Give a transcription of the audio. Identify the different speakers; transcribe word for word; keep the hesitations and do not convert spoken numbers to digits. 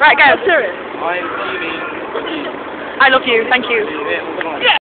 Speaker 1: Right, go.
Speaker 2: Serious.
Speaker 3: I'm fuming.
Speaker 1: I love you. Thank you.
Speaker 3: Yeah.